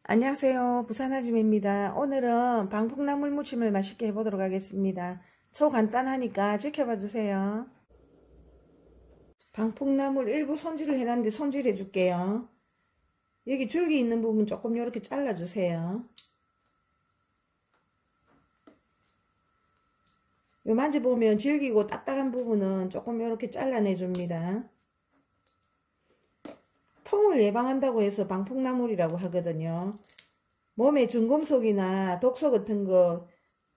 안녕하세요. 부산아줌입니다. 오늘은 방풍나물 무침을 맛있게 해보도록 하겠습니다. 초간단하니까 지켜봐 주세요. 방풍나물 일부 손질을 해놨는데 손질해 줄게요. 여기 줄기 있는 부분 조금 이렇게 잘라 주세요. 요 만져보면 질기고 딱딱한 부분은 조금 이렇게 잘라내 줍니다. 퐁을 예방한다고 해서 방풍나물이라고 하거든요. 몸에 중금속이나 독소 같은 거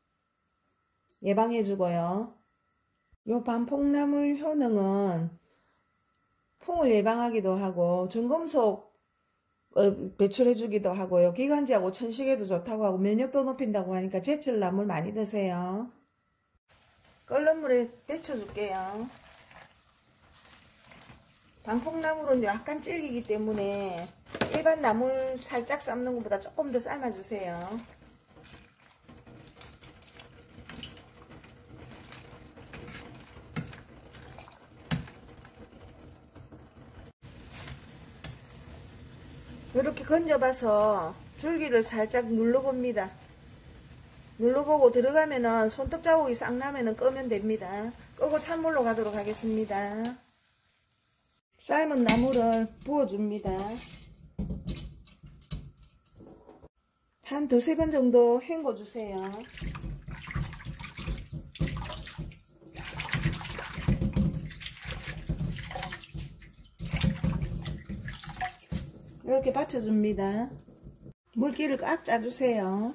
예방해주고요. 요 방풍나물 효능은 퐁을 예방하기도 하고 중금속 배출해주기도 하고요. 기관지하고 천식에도 좋다고 하고 면역도 높인다고 하니까 제철나물 많이 드세요. 끓는 물에 데쳐줄게요. 방풍나물은 약간 질기기 때문에 일반 나물 살짝 삶는 것보다 조금 더 삶아주세요. 이렇게 건져봐서 줄기를 살짝 눌러봅니다. 눌러보고 들어가면은 손톱 자국이 싹 나면은 끄면 됩니다. 끄고 찬물로 가도록 하겠습니다. 삶은 나물을 부어줍니다. 한 두세 번 정도 헹궈주세요. 이렇게 받쳐줍니다. 물기를 꽉 짜주세요.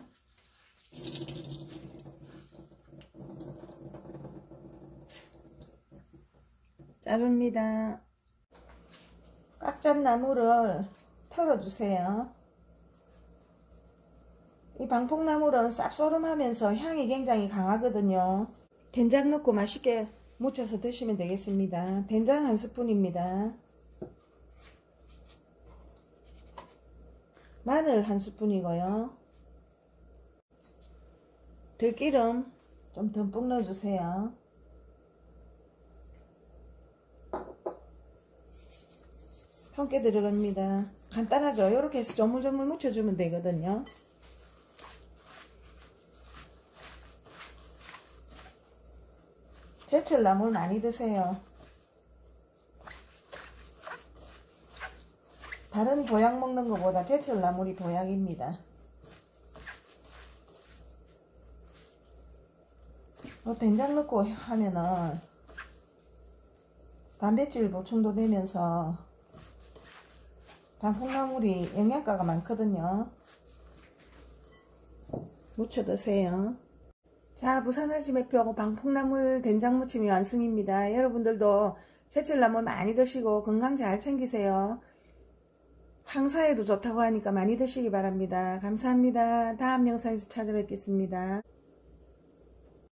짜줍니다. 꽉 짠 나물을 털어주세요. 이 방풍나물은 쌉소름하면서 향이 굉장히 강하거든요. 된장 넣고 맛있게 무쳐서 드시면 되겠습니다. 된장 한 스푼입니다. 마늘 한 스푼이고요. 들기름 좀 듬뿍 넣어주세요. 손게 들어갑니다. 간단하죠? 이렇게 해서 조물조물 묻혀주면 되거든요. 제철 나물 많이 드세요. 다른 보약 먹는 것보다 제철 나물이 보약입니다. 된장 넣고 하면은 단백질 보충도 되면서 방풍나물이 영양가가 많거든요. 무쳐 드세요. 자, 부산아줌매표 방풍나물 된장무침이 완성입니다. 여러분들도 제철나물 많이 드시고 건강 잘 챙기세요. 항사에도 좋다고 하니까 많이 드시기 바랍니다. 감사합니다. 다음 영상에서 찾아뵙겠습니다.